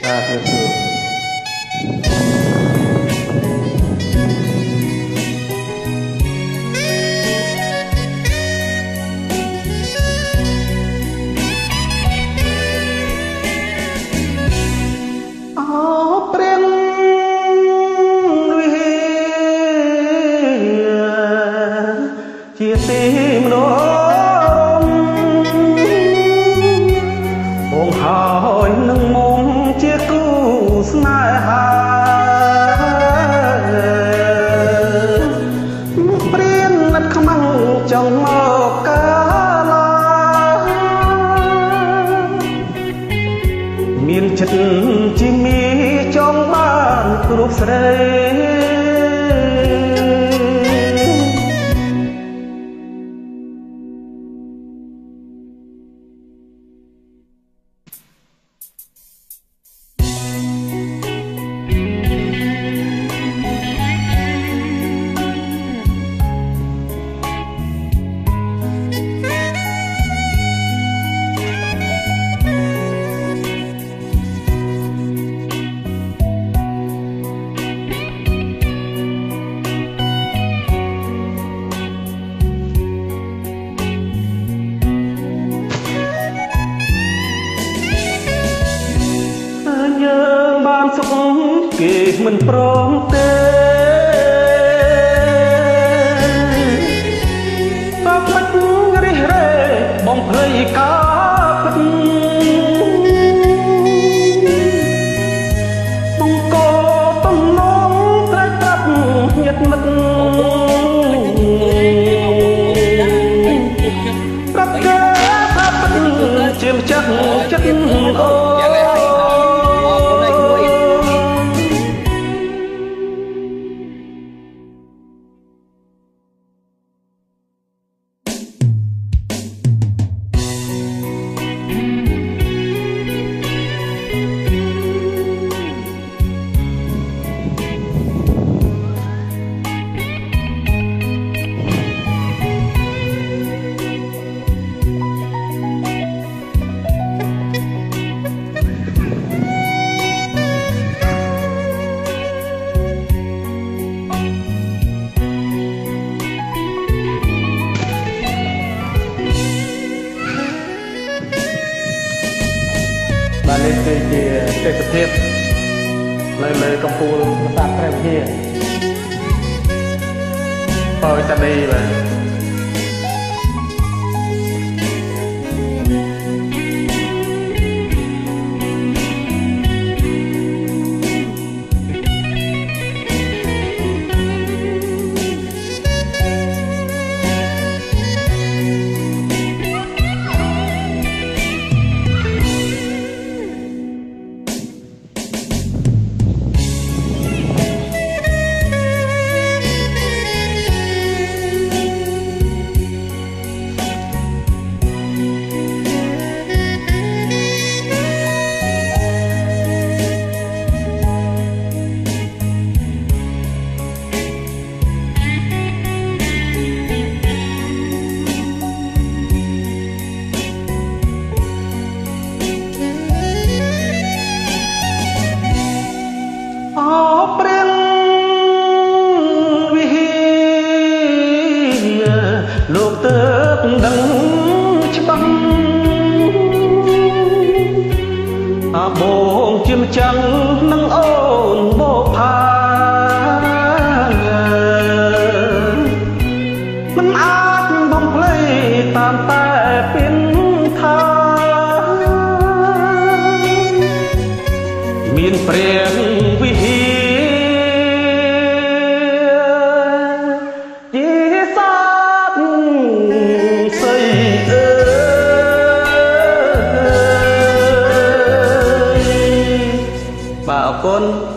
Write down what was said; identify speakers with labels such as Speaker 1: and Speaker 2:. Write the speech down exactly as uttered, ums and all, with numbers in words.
Speaker 1: បាទទៅសួរជាទីមនោរម្យបងហើយនឹងមុំជាគូស្នេហាព្រៀននិតខ្មាំងចង់មកកាលាមានចិត្តជាមីចង់បានគ្រប់ស្រីសុខគេមិនព្រមទេតបមិនរិះរេបងភ្លៃការពិតបងក៏ទំនងត្រេកត្រាប់ញាតមិត្តប្រាប់គេប្រាប់ពិតជាម្ចាស់ចិត្តអូបាទនេះគឺជាទេសភាពនៅលើកំពូលប្រាសាទព្រះវិហារបរិយាដីបាទលោកទើបដឹងច្បាស់អាបងជាម្ចាំងនឹងអូនបោផាមិនអាចបំភ្លេចតាមតែពិនថាមានព្រះវិហារបាទអរគុណ